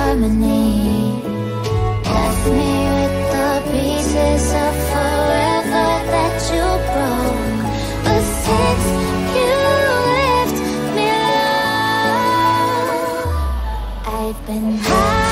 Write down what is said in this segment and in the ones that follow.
harmony. Left me with the pieces of forever that you broke. But since you left me alone, I've been high.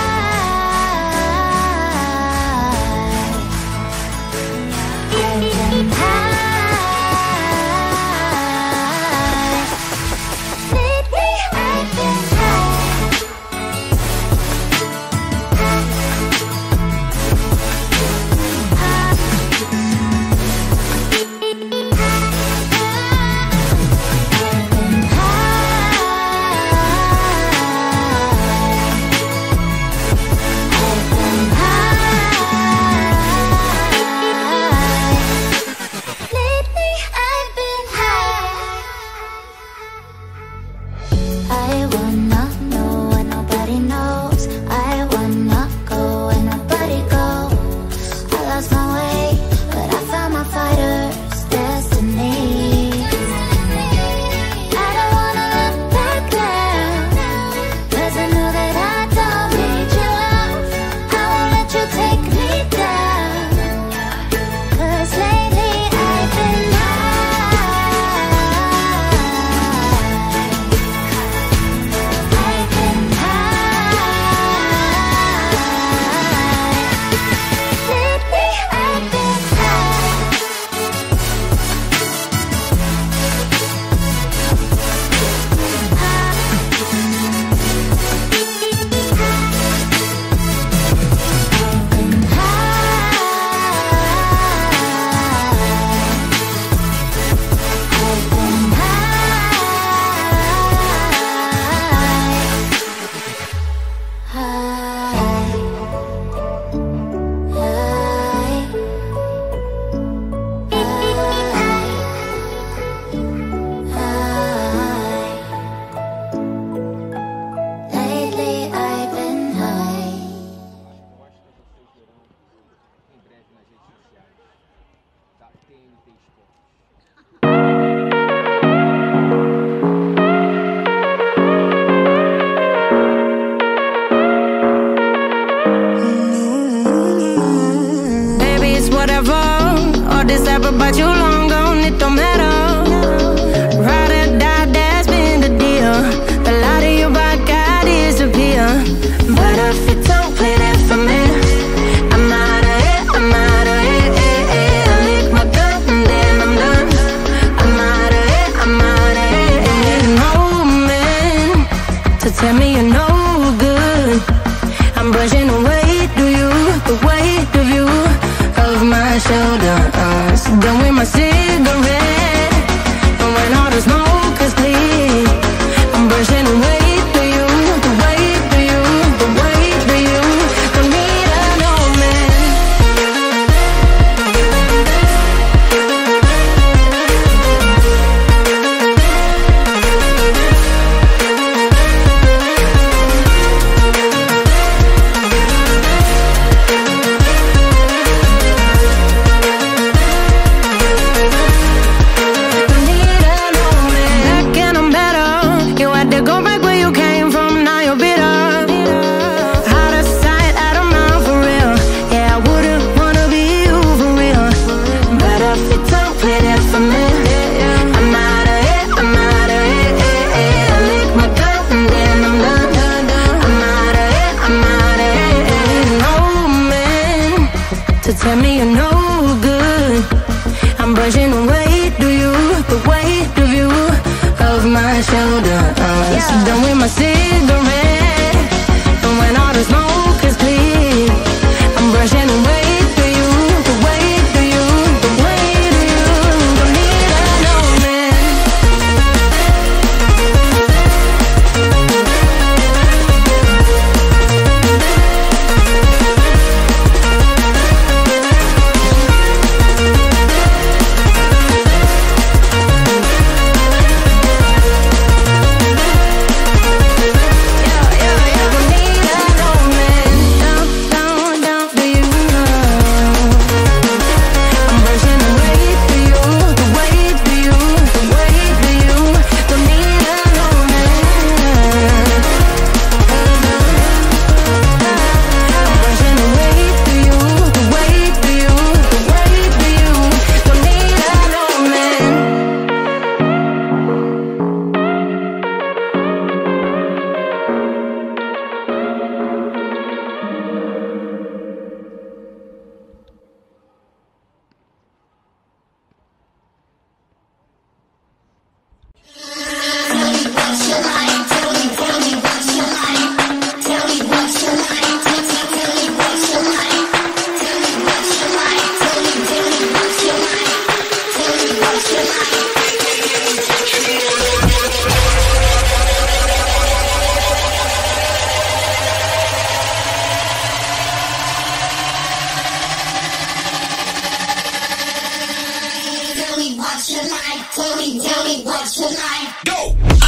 But you long gone, it don't matter. Ride or die, that's been the deal. The light of your body got disappear. But if you don't play that for me, I'm out of it, I'm out of it. I lick my gun and then I'm done. I'm out of it, I'm out of it. No man to tell me you're no good. I'm brushing away to you, the weight of you of my shoulder. Done with my cigarette, and when all the smoke is clear, I'm brushing away to you, the weight for you, the weight for you. Don't need a no man. Tell me you're no good. I'm brushing away to you, the weight of you of my shoulder. Done with my cigarette, and when all the smoke is clear, I'm brushing away to you, the weight of you, the weight of you. Don't need a no man. me what you like. Tell me what you like. Go!